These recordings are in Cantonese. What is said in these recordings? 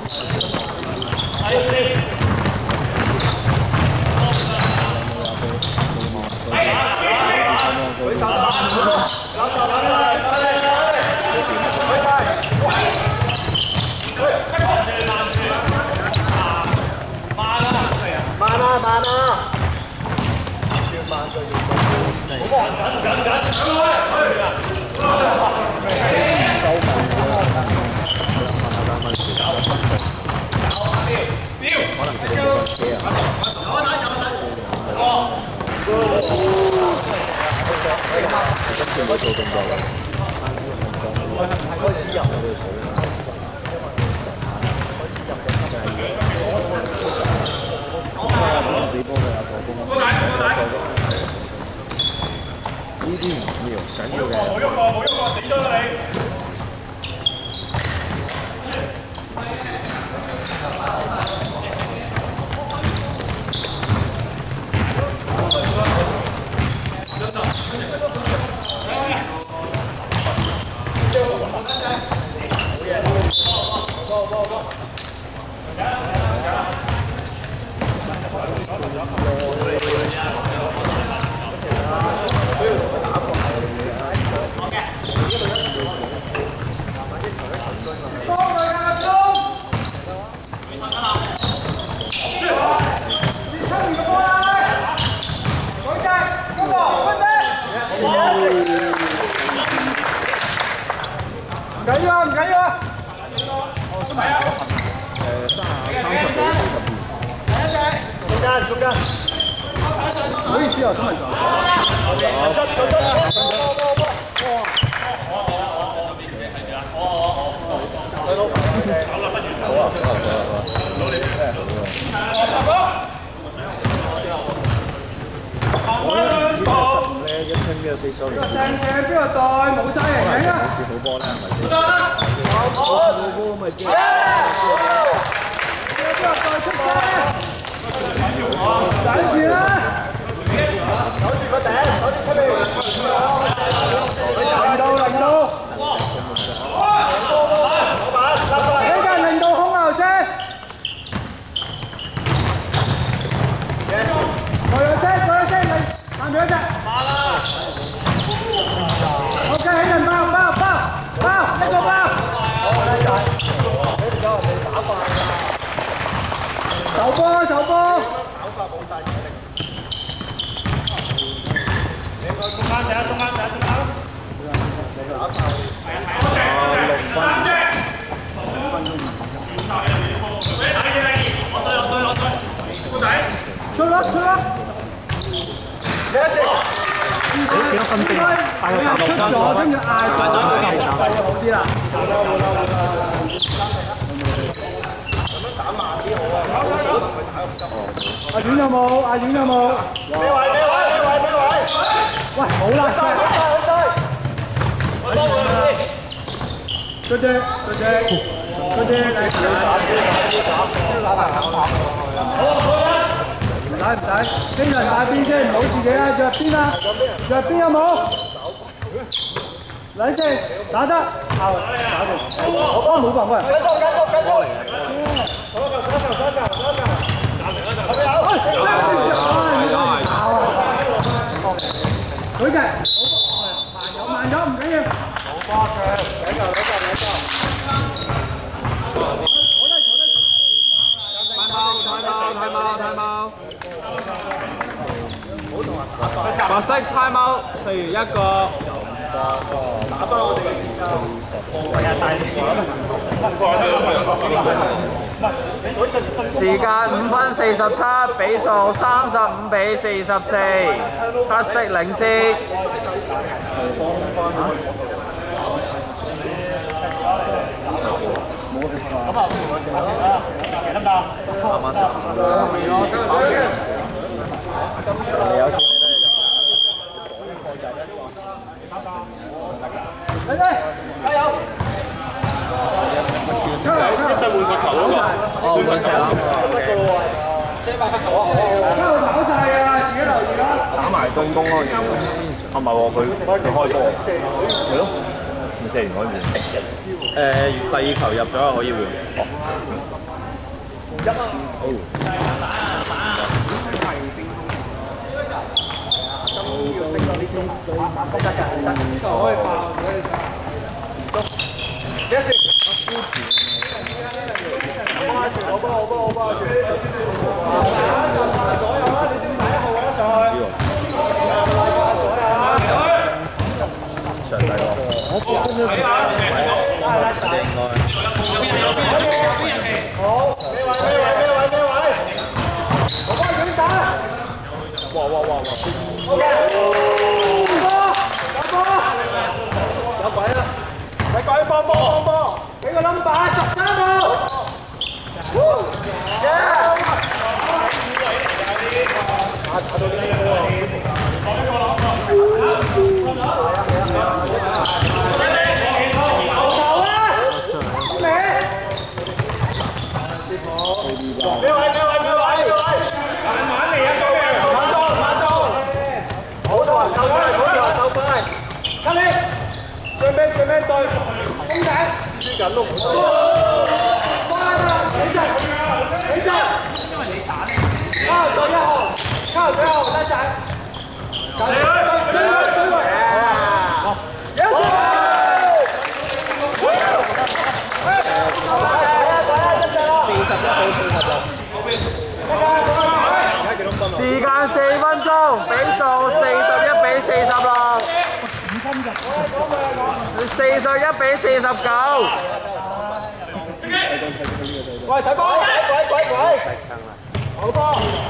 白色 time out， 4月1個。打翻我哋嘅節奏。係啊，大時間5分47，比數35比44，黑色領先。咁啊，得唔得？慢慢食。係咯，食飽嘅。你有錢你都係嚟嚟，加油！一陣換罰球嗰個。哦，換石啦。射8罰球啊！一路跑晒啊！自己留意啦。打埋進攻咯，唔係喎，佢開波。係咯，唔射完可以換。第二球入咗可以換。 時間4分鐘，比數41比46。41比49。 喂，睇波！鬼！好波！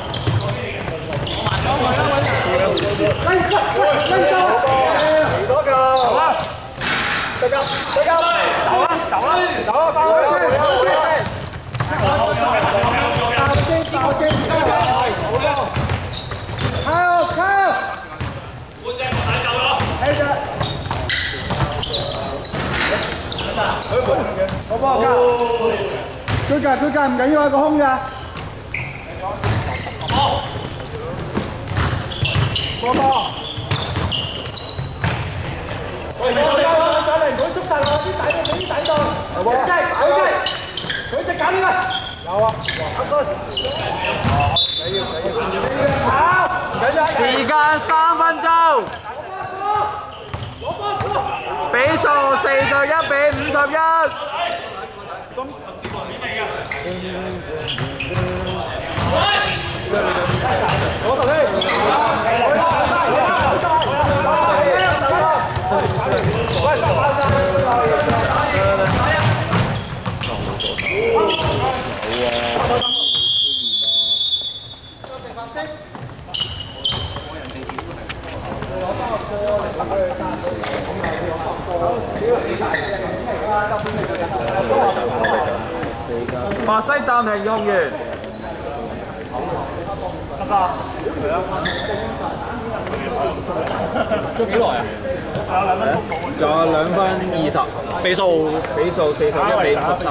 嚟多個！好啊！得㗎！走啦！翻去！爆正！靠！係嘅。好波㗎！佢㗎，唔緊要啊，個空㗎。波！喂，上嚟，唔好縮晒落啲底度，啲底度。佢隻緊㗎。有啊， 時間3分鐘，比數41比51。巴西暫停用完。 做幾耐啊？ 仲有2分20， 比數 41比53。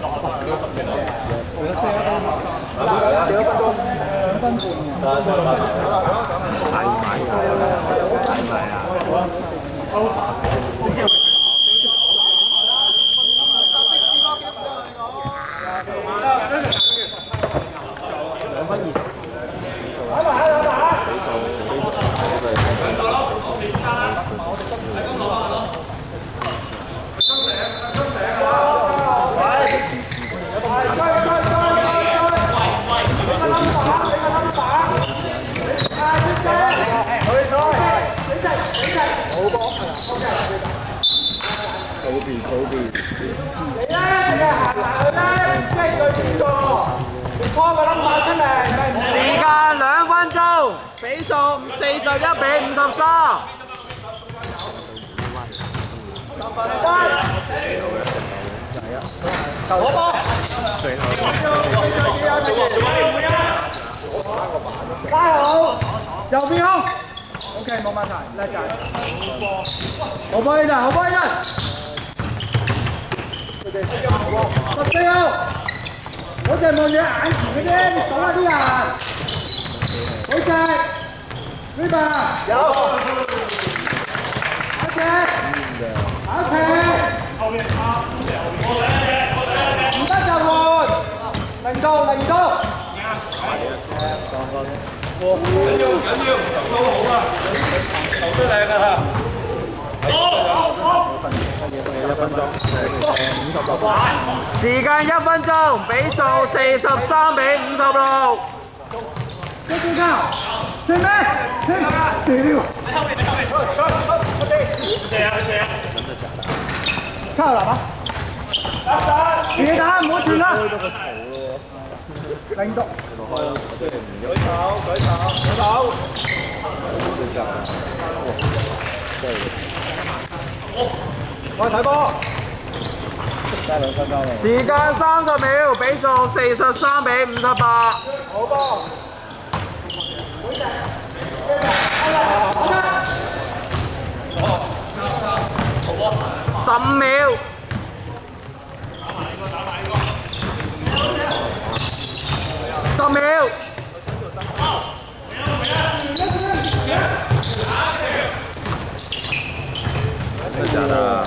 時間2分鐘，比數41比53。 加好，右邊空 ，OK 冇問題，叻仔，好波呢陣，好波呢陣，14號，我淨係望住眼前嘅啫，你數下啲人，好正，呢邊有，好正，好正，唔得就換，零度。 時間1分鐘，比數43比56。 最高，前面，屌！靠啦嘛！自己打，唔好轉啦。領讀。舉手。我睇波。 時間30秒，比數43比58。 好波。 15秒。10秒。 真的。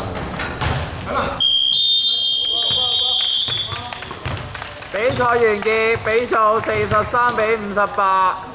比賽完結，比數43比58。